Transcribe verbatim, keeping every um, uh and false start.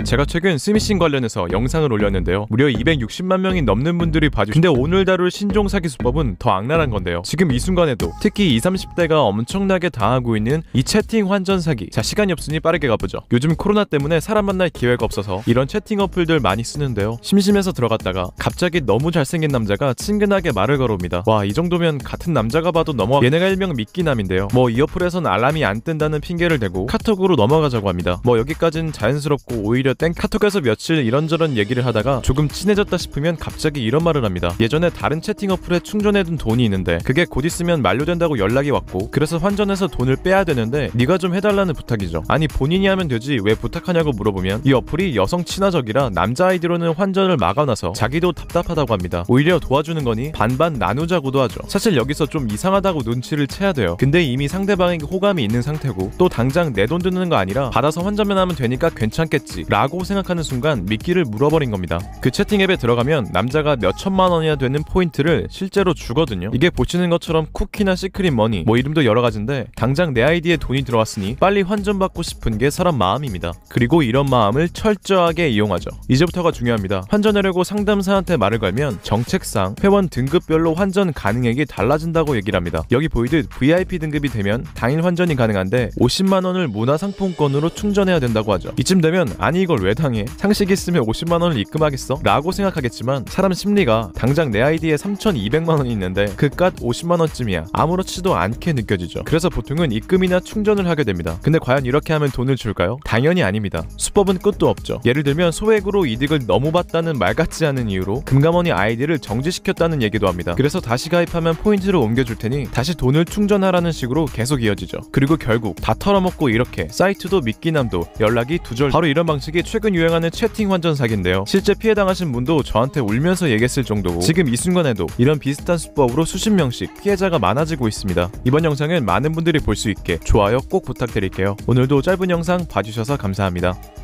제가 최근 스미싱 관련해서 영상을 올렸는데요. 무려 이백육십만 명이 넘는 분들이 봐주시. 근데 오늘 다룰 신종 사기 수법은 더 악랄한 건데요. 지금 이 순간에도 특히 이십, 삼십 대가 엄청나게 당하고 있는 이 채팅 환전 사기. 자, 시간이 없으니 빠르게 가보죠. 요즘 코로나 때문에 사람 만날 기회가 없어서 이런 채팅 어플들 많이 쓰는데요. 심심해서 들어갔다가 갑자기 너무 잘생긴 남자가 친근하게 말을 걸어옵니다. 와, 이 정도면 같은 남자가 봐도 넘어가. 얘네가 일명 미끼남인데요. 뭐 이 어플에선 알람이 안 뜬다는 핑계를 대고 카톡으로 넘어가자고 합니다. 뭐 여기까진 자연스럽고 오히려 땡. 카톡에서 며칠 이런저런 얘기를 하다가 조금 친해졌다 싶으면 갑자기 이런 말을 합니다. 예전에 다른 채팅 어플에 충전해둔 돈이 있는데 그게 곧 있으면 만료된다고 연락이 왔고 그래서 환전해서 돈을 빼야 되는데 네가 좀 해달라는 부탁이죠. 아니 본인이 하면 되지 왜 부탁하냐고 물어보면 이 어플이 여성 친화적이라 남자 아이디로는 환전을 막아놔서 자기도 답답하다고 합니다. 오히려 도와주는 거니 반반 나누자고도 하죠. 사실 여기서 좀 이상하다고 눈치를 채야 돼요. 근데 이미 상대방에게 호감이 있는 상태고 또 당장 내 돈 드는 거 아니라 받아서 환전만 하면 되니까 괜찮겠지 라고 생각하는 순간 미끼를 물어버린 겁니다. 그 채팅 앱에 들어가면 남자가 몇 천만 원이나 되는 포인트를 실제로 주거든요. 이게 보시는 것처럼 쿠키나 시크릿 머니 뭐 이름도 여러 가지인데 당장 내 아이디에 돈이 들어왔으니 빨리 환전받고 싶은 게 사람 마음입니다. 그리고 이런 마음을 철저하게 이용하죠. 이제부터가 중요합니다. 환전하려고 상담사한테 말을 걸면 정책상 회원 등급별로 환전 가능액이 달라진다고 얘기를 합니다. 여기 보이듯 브이아이피 등급이 되면 당일 환전이 가능한데 오십만 원을 문화상품권으로 충전해야 된다고 하죠. 이쯤 되면 아니 이걸 왜 당해? 상식 있으면 오십만 원을 입금하겠어? 라고 생각하겠지만 사람 심리가 당장 내 아이디에 삼천이백만 원이 있는데 그깟 오십만 원쯤이야 아무렇지도 않게 느껴지죠. 그래서 보통은 입금이나 충전을 하게 됩니다. 근데 과연 이렇게 하면 돈을 줄까요? 당연히 아닙니다. 수법은 끝도 없죠. 예를 들면 소액으로 이득을 너무 봤다는 말 같지 않은 이유로 금감원이 아이디를 정지시켰다는 얘기도 합니다. 그래서 다시 가입하면 포인트를 옮겨줄 테니 다시 돈을 충전하라는 식으로 계속 이어지죠. 그리고 결국 다 털어먹고 이렇게 사이트도 미끼남도 연락이 두절. 바로 이런 방식이 최근 유행하는 채팅 환전 사기인데요. 실제 피해 당하신 분도 저한테 울면서 얘기했을 정도고 지금 이 순간에도 이런 비슷한 수법으로 수십 명씩 피해자가 많아지고 있습니다. 이번 영상은 많은 분들이 볼 수 있게 좋아요 꼭 부탁드릴게요. 오늘도 짧은 영상 봐주셔서 감사합니다.